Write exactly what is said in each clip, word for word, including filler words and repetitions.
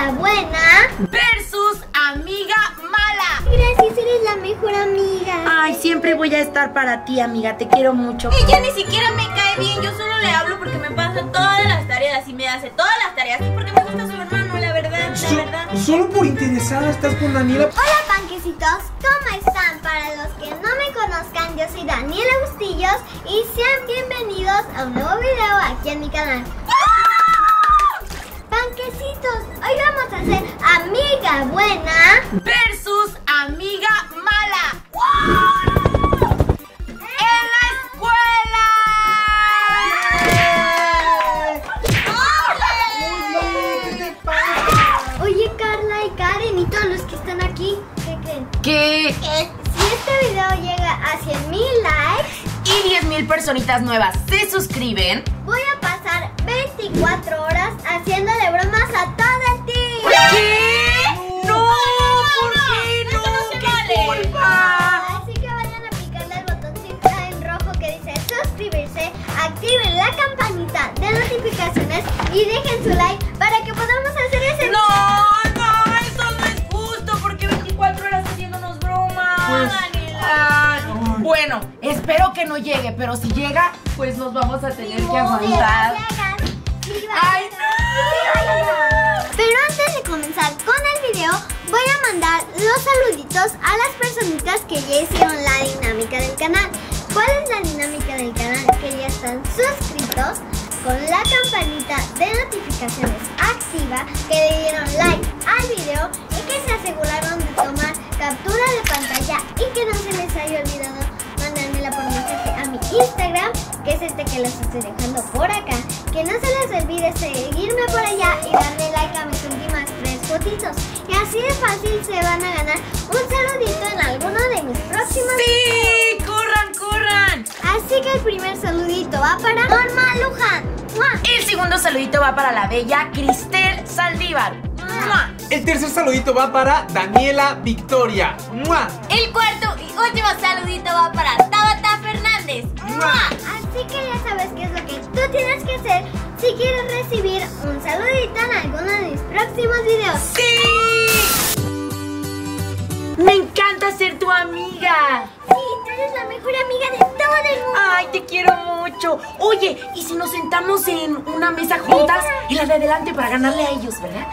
amiga buena versus amiga mala. Gracias, eres la mejor amiga. Ay, siempre voy a estar para ti, amiga, te quiero mucho. Ella ni siquiera me cae bien, yo solo le hablo porque me pasa todas las tareas y me hace todas las tareas y porque me gusta su hermano, la verdad, la So, verdad. Solo por interesada estás con Daniela. Hola panquecitos, ¿cómo están? Para los que no me conozcan, yo soy Daniela Bustillos y sean bienvenidos a un nuevo video aquí en mi canal. Panquecitos, hoy vamos a hacer amiga buena versus amiga mala. ¡Wow! ¡En la escuela! Oye, ¿qué te pasa? Oye, Carla y Karen y todos los que están aquí, ¿qué creen? ¿Qué? Que si este video llega a cien mil likes Y diez mil personitas nuevas se suscriben, voy a pasar veinticuatro horas haciéndole bromas a todo el team. ¿qué? ¡No! ¿Por qué no? Eso no se ¡Qué vale! culpa! Así que vayan a picarle al botoncito en rojo que dice suscribirse, activen la campanita de notificaciones y dejen su like para que podamos hacer ese No, no, eso no es justo, porque veinticuatro horas haciéndonos bromas. Pues, Ah, bueno, espero que no llegue, pero si llega, pues nos vamos a tener que aguantar. ¡Ay, no! Pero antes de comenzar con el video, voy a mandar los saluditos a las personitas que ya hicieron la dinámica del canal. ¿Cuál es la dinámica del canal? Que ya están suscritos, con la campanita de notificaciones activa, que le dieron like al video y que se aseguraron de tomar captura de pantalla y que no se les haya olvidado mandármela por mensaje a mi Instagram, que es este que les estoy dejando por acá. Que no se les olvide seguirme por allá y darle like a mis últimas tres fotitos. Y así de fácil se van a ganar un saludito en alguno de mis próximos ¡Sí! ¡Corran, corran! Así que el primer saludito va para Norma Luján. ¡Mua! El segundo saludito va para la bella Cristel Saldívar. ¡Mua! El tercer saludito va para Daniela Victoria. ¡Mua! El cuarto y último saludito va para Tabata Fernández. ¡Mua! Así que ya sabes qué es lo que tú tienes que hacer si quieres recibir un saludito en alguno de mis próximos videos. ¡Sí! ¡Me encanta ser tu amiga! Sí, tú eres la mejor amiga de todo el mundo. ¡Ay, te quiero mucho! Oye, ¿y si nos sentamos en una mesa juntas? En la de adelante para ganarle a ellos, ¿verdad?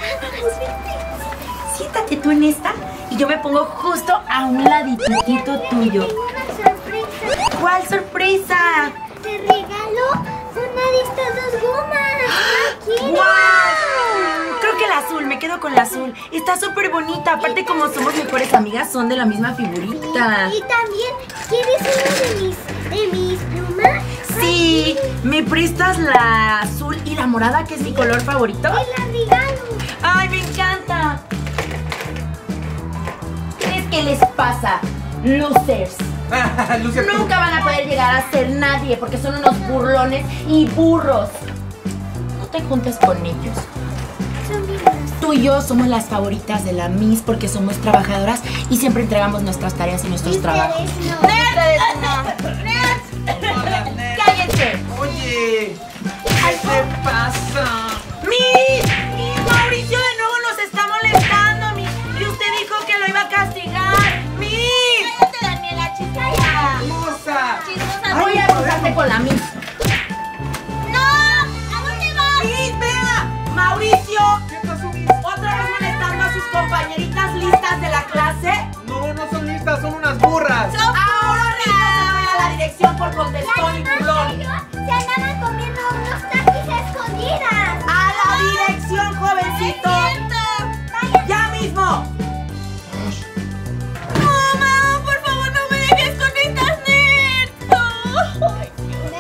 Siéntate tú en esta y yo me pongo justo a un laditito tuyo. Tengo una sorpresa. ¿Cuál sorpresa? Te regalo una de estas dos gomas. ¿La quieres? ¡Guau! Creo que el azul, me quedo con el azul. Está súper bonita. Aparte, como somos mejores amigas, son de la misma figurita. Y también, ¿quieres uno de mis, de mis plumas? Sí, ¿me prestas la azul y la morada, que es mi color favorito? Te la regalo. ¡Ay, me encanta! ¿Qué les pasa? Losers. Lucia, tú- Nunca van a poder llegar a ser nadie porque son unos burlones y burros. No te juntes con ellos. Son lindas. Tú y yo somos las favoritas de la Miss porque somos trabajadoras y siempre entregamos nuestras tareas y nuestros trabajos. Ustedes no. Hola, Ned. ¡Cállense! Oye, ¿qué te pasa? ¡Miss! ¡Mauricio de nuevo nos está molestando, Miss! Y usted dijo que lo iba a castigar. ¡Miss! Cállate, Daniela, chismosa. ¡Hermosa! Chismosa. Voy a acusarte con la Miss. ¡No! ¿A dónde vas? ¡Miss, vea! ¡Mauricio! ¿Qué pasó, Miss? ¿Otra vez molestando a sus compañeritas listas de la clase? No, no son listas, son unas burras. Ahora mismo se fue a la dirección por contestón y burlón. Se andaban comiendo unos taquis a escondidas. ¡A la dirección, jovencito! ¡Ya mismo! Mamá, por favor, no me dejes con estas nerds. Ay.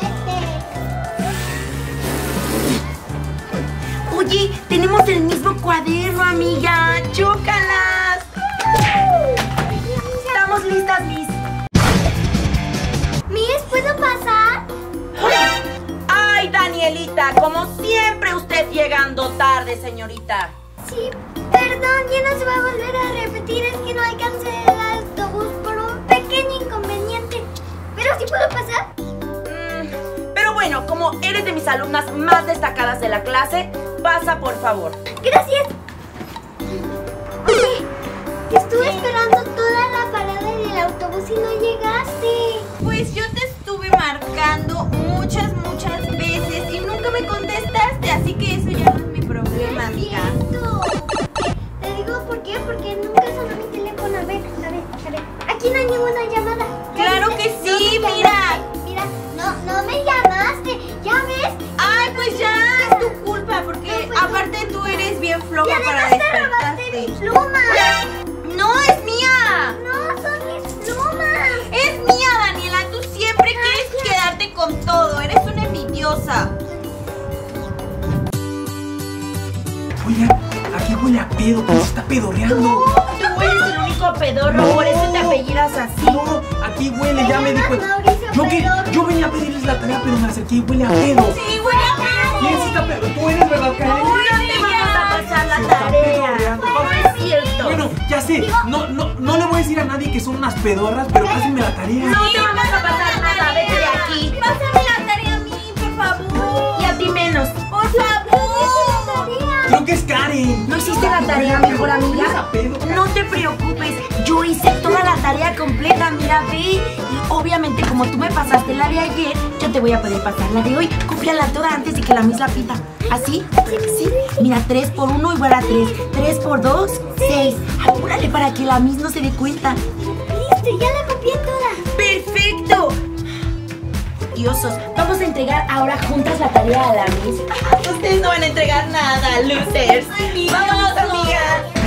Vete. Oye, tenemos el mismo cuaderno, amiga. ¡Chócalas! Estamos listas, Miss. Miss, ¿puedo pasar? ¡Ay, Danielita! Como siempre, usted llegando tarde, señorita. Sí, perdón, ya no se va a volver a repetir. Es que no alcancé el autobús por un pequeño inconveniente. Pero sí puedo pasar. Mm, pero bueno, como eres de mis alumnas más destacadas de la clase, pasa, por favor. Gracias. estuve esperando toda la parada del autobús y no llegaste. Pues yo te estuve marcando muchas, muchas veces y nunca me contestaste, así que eso ya no es mi problema, amiga. Te digo por qué, porque nunca sonó mi teléfono. A ver, a ver, a ver. Aquí no hay ninguna llamada. Claro que sí, no mira. Mira, no, no me llamaste. ¿Ya ves? Ay, pues ya es tu culpa, porque no, pues aparte tú eres bien floja y para además te robaste mi despertarte. pluma. No, es mía. No, son mis plumas. Es mía, Daniela. Tú siempre quieres quedarte con todo. Eres una envidiosa. Oye, aquí huele a pedo. ¿Quién se está pedorreando? Tú eres el único pedorro, por eso te apellidas así. No, aquí huele, ya me di cuenta. Mauricio Yo, que, Pedorro. yo venía a pedirles la tarea, pero me acerqué y huele a pedo. Sí, huele a pedo. ¿Quién se está pedorreando? ¿Tú eres, verdad, Karen? No te vamos a pasar la Se está tarea. pedorreando. No es cierto. Bueno, ya sé, no, no, no le voy a decir a nadie que son unas pedorras, pero pásenme la tarea. No te vamos a pasar nada, vete de aquí. Pásame la tarea a mí, por favor. Y a ti menos. Por favor. Creo que es Karen. ¿No hiciste la tarea, mejor Hueles amiga? a pedo, Karen. No te preocupes, yo hice toda la tarea completa, mira, ve. Y obviamente como tú me pasaste la de ayer, yo te voy a poder pasar la de hoy. Cópiala toda antes de que la mis la pita. ¿Así? Sí. Mira, tres por uno igual a tres. tres por dos, seis. Apúrale para que la mis no se dé cuenta. Listo, ya la copié toda. ¡Perfecto! Diosos, vamos a entregar ahora juntas la tarea a la mis. Ustedes no van a entregar nada, losers. Vámonos, amiga.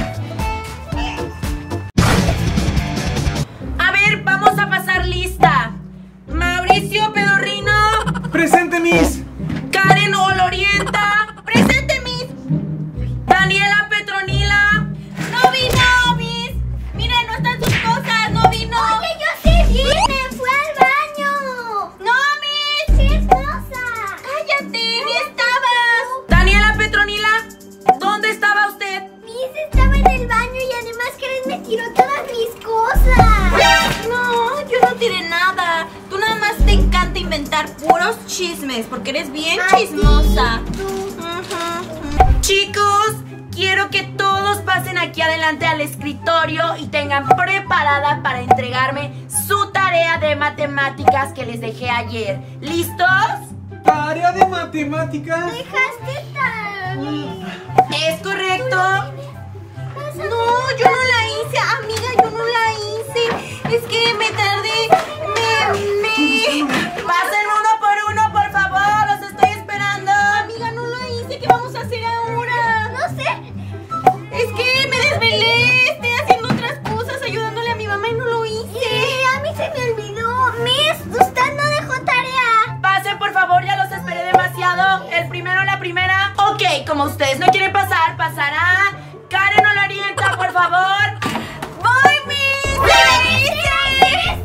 A ver, vamos a pasar lista. Mauricio Pedorrino. ¡Presente, Miss! Karen Olorienta. Presente, Miss. Daniela Petronila. No vino, Miss. Miren, no están sus cosas. No vino. Oye, yo sí vine, fue al baño. No, Miss. ¿Qué cosa? Cállate, ni estabas. Daniela Petronila. ¿Dónde estaba usted? Miss estaba en el baño y además Karen me tiró todas mis cosas. No, yo no tiré nada. Tú nada más te encanta inventar puros chismes porque eres bien Ay, chismosa. sí, tú. Ujú. Chicos, quiero que todos pasen aquí adelante al escritorio y tengan preparada para entregarme su tarea de matemáticas que les dejé ayer. ¿Listos? Tarea de matemáticas. Dejaste tan... ¿Es correcto? No, yo no la hice, amiga, yo no la hice. Es que me tardé. Me, me. Pasen uno por uno, por favor, los estoy esperando. Amiga, no lo hice. ¿Qué vamos a hacer ahora? No sé. Es que me desvelé. Estoy haciendo otras cosas, ayudándole a mi mamá y no lo hice. Sí, a mí se me olvidó. Miss, usted no dejó tarea. Pasen, por favor, ya los esperé demasiado. El primero, la primera. Ok, como ustedes no quieren pasar, pasará Karen Olorienta, por favor. ¡Voy, Miss! ¡La hice!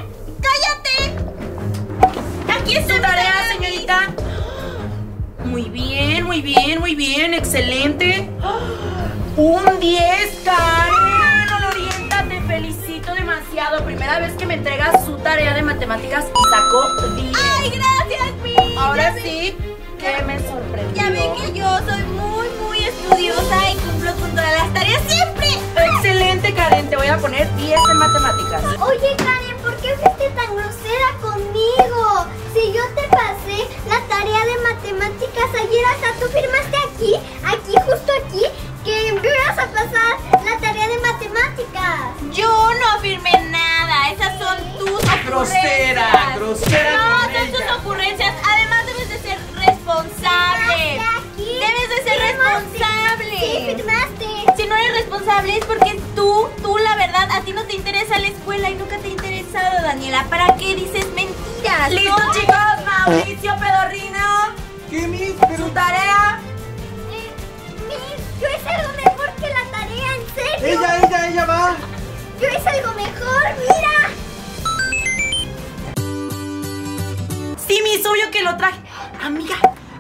¡Cállate! Aquí está ¿Su tarea, señorita? Muy bien, muy bien, muy bien, excelente. Un diez, Karen Olorienta, te felicito demasiado. Primera vez que me entregas su tarea de matemáticas y sacó diez. ¡Ay, gracias, Miss! Ahora Ya sí que me sorprendió. Ya ve que yo soy muy, muy estudiosa y cumplo con todas las tareas siempre. Excelente, Karen, te voy a poner diez en matemáticas. Oye, Karen, ¿por qué fuiste tan grosera conmigo? Si yo te pasé la tarea de matemáticas ayer, hasta tú firmaste aquí, aquí, justo aquí, que me ibas a pasar la tarea de matemáticas. Yo no firmé nada. Esas son tus ocurrencias. Grosera, grosera No, con son tus ella. ocurrencias. Además debes de ser responsable. Firmaste aquí. Debes de ser Firmaste. responsable. Sí, firmaste. Si no eres responsable es porque tú, tú la verdad, a ti no te interesa la escuela y nunca te ha interesado, Daniela. ¿Para qué dices mentiras? ¿Listo, ¿no? chicos? Mauricio Pedorrino, ¿Qué, Miss? Pero su tarea. Eh, Miss, yo hice algo mejor que la tarea, en serio. ella, ella, ella va. Yo hice algo mejor, mira. Sí, mi obvio que lo traje. Amiga,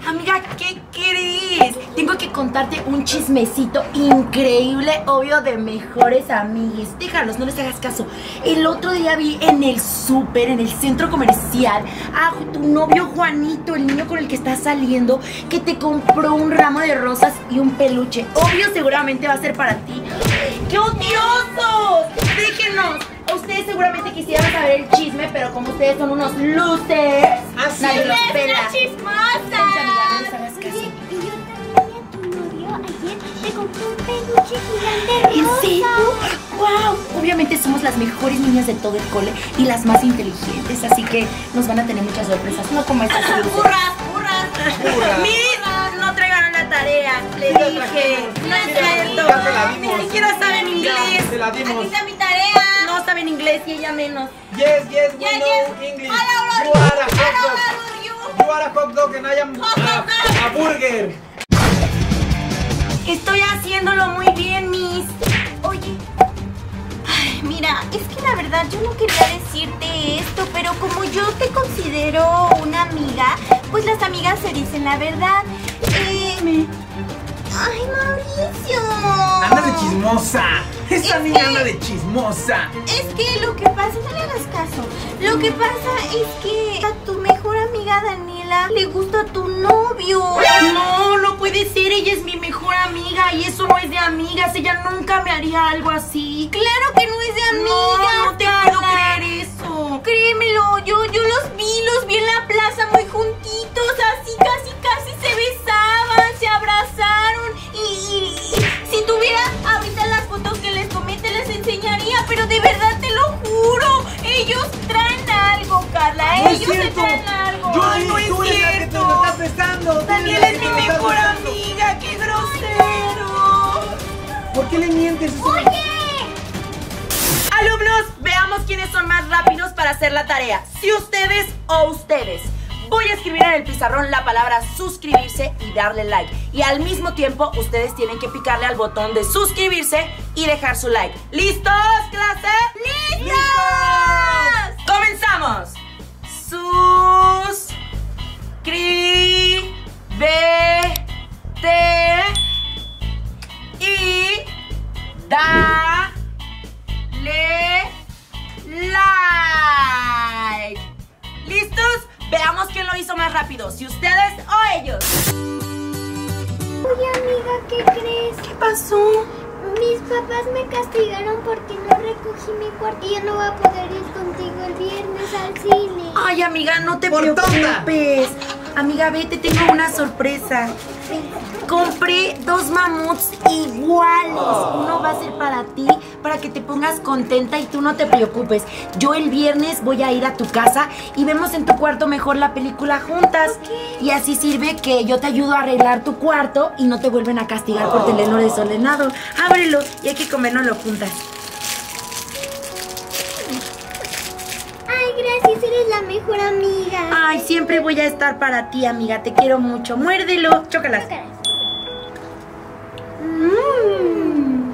Amiga, ¿qué crees? Tengo que contarte un chismecito increíble, obvio, de mejores amigues. Déjalos, no les hagas caso. El otro día vi en el súper, en el centro comercial, a tu novio Juanito, el niño con el que estás saliendo, que te compró un ramo de rosas y un peluche. Obvio, seguramente va a ser para ti. ¡Qué odiosos! Déjenos. Ustedes seguramente quisieran saber el chisme, pero como ustedes son unos losers, Así nadie los ¡Es pela. una chismosa! No les hagas caso. Oye, y yo también a tu novio ayer te compré un peluche gigante ¿En rosa. serio? ¡Wow! Obviamente somos las mejores niñas de todo el cole y las más inteligentes, así que nos van a tener muchas sorpresas, no como estas losers. ¡Burras, burras! Burras. Mis, no traigaron la tarea, le dije. No es cierto. Ya se la dimos. Ni siquiera saben inglés. Se la Aquí dimos. está mi tarea. No saben inglés y ella menos. Yes, yes, we Yes, know yes. English. Hola, You hola, are a hot hola, dog. hola, you. You are a hot dog and I am a, a burger. Estoy haciéndolo muy bien, Miss. Oye, ay, mira, es que la verdad yo no quería decirte esto, pero como yo te considero una amiga, pues las amigas se dicen la verdad. Eh, ay, Mauricio. Anda de chismosa. Esa Es niña que- anda de chismosa. Es que lo que pasa, no le hagas caso. Lo que pasa es que a tu mejor amiga Daniela le gusta tu novio. No, no puede ser, ella es mi mejor amiga y eso no es de amigas, ella nunca me haría algo así. Claro que no es de amiga. No, no te puedo creer eso. Créemelo, yo, yo los vi, los vi en la plaza muy juntitos, así casi casi se besaban, se abrazaron y, y- y si tuviera ahorita las fotos que les comenté les enseñaría, pero de verdad te lo juro, ellos traen algo, Carla, No es ellos se cierto. traen algo. Yo Ay, sí, no es tú eres la que te cierto. lo estás besando. Tú Daniel eres es la mi que te lo estás mejor besando. amiga, qué grosero. ¿Por qué le mientes? Oye, Alumnos, veamos quiénes son más rápidos para hacer la tarea, si ustedes o ustedes. Voy a escribir en el pizarrón la palabra suscribirse y darle like. Y al mismo tiempo, ustedes tienen que picarle al botón de suscribirse y dejar su like. ¿Listos, clase? ¡Listos! ¡Comenzamos! Suscríbete y dale like. ¿Listos? Veamos quién lo hizo más rápido, si ustedes o ellos. oye amiga, ¿qué crees? ¿Qué pasó? Mis papás me castigaron porque no recogí mi cuarto y ya no voy a poder ir contigo el viernes al cine. Ay, amiga, no te Por preocupes. Amiga, ve, te tengo una sorpresa. Compré dos mamuts iguales. Uno va a ser para ti, para que te pongas contenta y tú no te preocupes. Yo el viernes voy a ir a tu casa y vemos en tu cuarto mejor la película juntas. Y así sirve que yo te ayudo a arreglar tu cuarto y no te vuelven a castigar por tenerlo desordenado. Ábrelo y hay que comérnoslo juntas. Ay, gracias, eres la mejor amiga. Ay, siempre voy a estar para ti, amiga. Te quiero mucho. Muérdelo. Chócalas. Mm.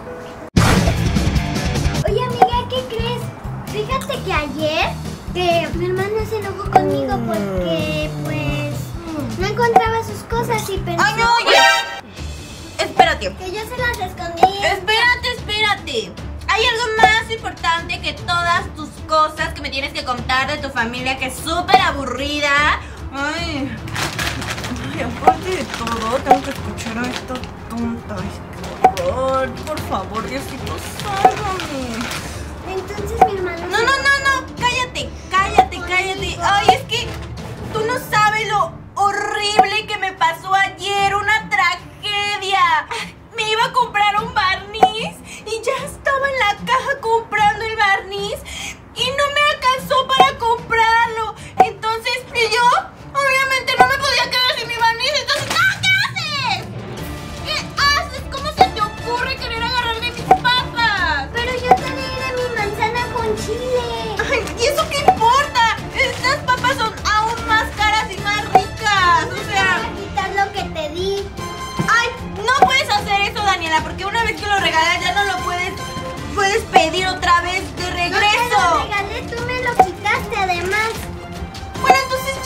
Oye amiga, ¿qué crees? Fíjate que ayer que mi hermano se enojó conmigo porque pues no encontraba sus cosas y pensó ¡Ay, no, oye! Espérate. que yo se las escondí. Espérate, espérate. Hay algo más importante que todas tus cosas que me tienes que contar de tu familia, que es súper aburrida. Ay. Ay, aparte de todo, tengo que escuchar a esta tonta. Ay, qué horror. Por favor, Diosito, sálvame. Entonces mi hermano No, se- no, no, no. Cállate, cállate, cállate. Ay, es que tú no sabes lo horrible que me pasó ayer. Una tragedia. Me iba a comprar un barniz y ya estaba en la caja comprando el barniz y no me alcanzó para comprarlo. Entonces, y yo, obviamente no me podía quedar sin mi barniz. Entonces, ¡no! ¿Qué haces? ¿Qué haces? ¿Cómo se te ocurre querer agarrar de mis papas? Pero yo también era mi manzana con chile. Ay, ¿y eso qué importa? Estas papas son aún más caras y más ricas. O Voy sea, a quitar lo que te di. ay, no puedes hacer eso, Daniela, porque una vez que lo regalas ya no lo puedes puedes pedir otra vez de No te regreso. lo regalé, tú me lo quitaste además. Bueno, entonces ya,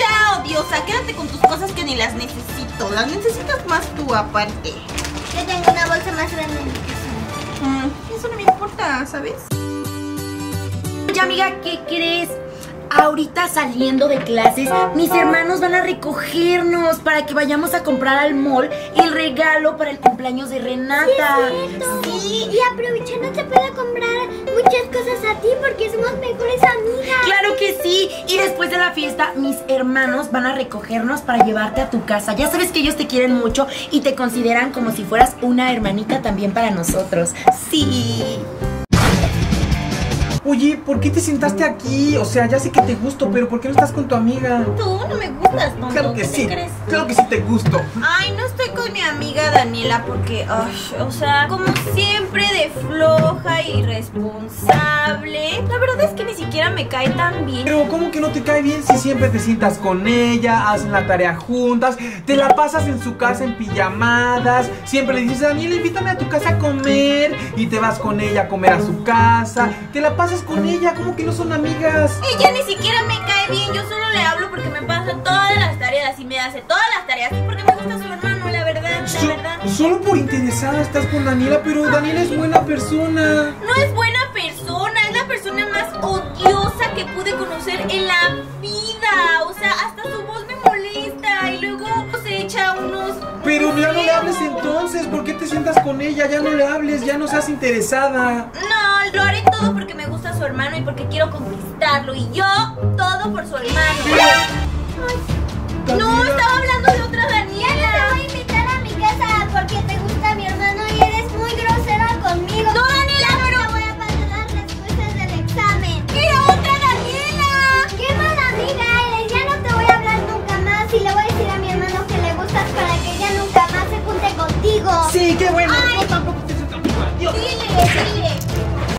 odiosa. Quédate con tus cosas que ni las necesito. Las necesitas más tú aparte. Yo tengo una bolsa más grande en mi casa. Mm, eso no me importa, ¿sabes? Oye, amiga, ¿qué crees? Ahorita saliendo de clases, mis hermanos van a recogernos para que vayamos a comprar al mall el regalo para el cumpleaños de Renata. Sí, y aprovechando te puedo comprar muchas cosas a ti porque somos mejores amigas. Claro que sí. Y después de la fiesta, mis hermanos van a recogernos para llevarte a tu casa. Ya sabes que ellos te quieren mucho y te consideran como si fueras una hermanita también para nosotros. Sí. Oye, ¿por qué te sentaste aquí? O sea, ya sé que te gusto, pero ¿por qué no estás con tu amiga? Tú no me gustas, tonto. Claro que ¿Qué sí, te crees? claro que sí te gusto. Ay, no estoy con mi amiga Daniela porque, ay, o sea, como siempre de floja y irresponsable. La verdad es que ni siquiera me cae tan bien. Pero ¿cómo que no te cae bien si siempre te sientas con ella, hacen la tarea juntas, te la pasas en su casa en pijamadas, siempre le dices, Daniela, invítame a tu casa a comer y te vas con ella a comer a su casa, te la pasas con ella, ¿cómo que no son amigas? Ella ni siquiera me cae bien, yo solo le hablo porque me pasa todas las tareas y me hace todas las tareas y porque me gusta su hermano, la verdad, la So- verdad. Solo por interesada estás con Daniela, pero Daniela es buena persona. No es buena persona, es la persona más odiosa que pude conocer en la vida. O sea, hasta su voz me molesta y luego se echa unos... Pero ya no le hables entonces, ¿por qué te sientas con ella? Ya no le hables, ya no seas interesada. No, lo haré todo porque me gusta su hermano y porque quiero conquistarlo. Y yo, todo por su hermano. No, Daniela. estaba hablando de otra Ya no te Daniela. voy a invitar a mi casa porque te gusta mi hermano y eres muy grosera conmigo. No, Daniela, ya pero- no te voy a pasar las respuestas del examen. ¡Qué otra Daniela! ¡Qué mala amiga eres! Ya no te voy a hablar nunca más y le voy a decir a mi hermano que le gustas para que ella nunca más se junte contigo. Sí, qué bueno.